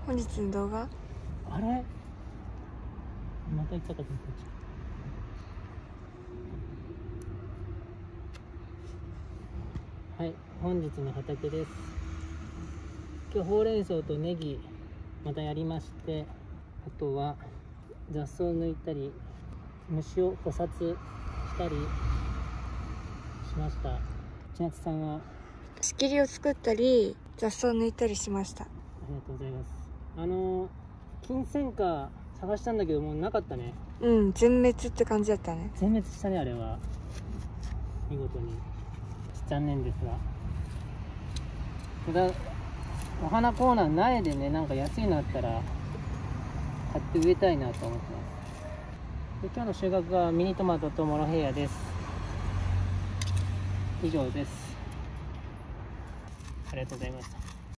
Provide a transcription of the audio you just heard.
本日の動画。 あれまた行ったかと思った。はい、本日の畑です。今日ほうれん草とネギまたやりまして、あとは雑草を抜いたり虫を捕殺したりしました。千夏さんは仕切りを作ったり雑草を抜いたりしました。 ありがとうございます。金銭花探したんだけどもうなかったね。 全滅って感じだったね。 全滅したね、あれは。見事に残念ですが、お花コーナー苗でね、なんか安いのあったら買って植えたいなと思ってます。で、今日の収穫はミニトマトとモロヘイヤです。以上です。ありがとうございました。